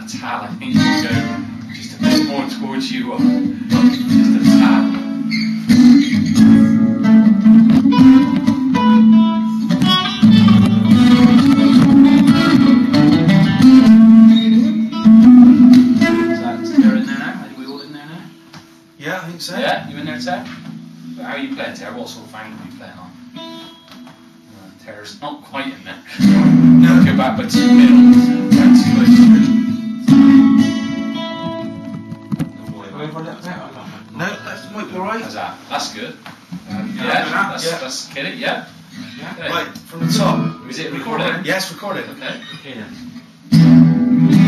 tad. I think you'll go just a bit more towards you, or just a tad. Yeah, I think so. Yeah, you in there, Ter? How are you playing, Ter? What sort of angle are you playing on? Ter's not quite in there. No. Go back by 2 mils. That's good. No, that's might be right. How's that? That's good. Yeah, that's get it. Yeah. Okay. Right, from the top. Is it recording? Yes, recording. Okay. Okay then.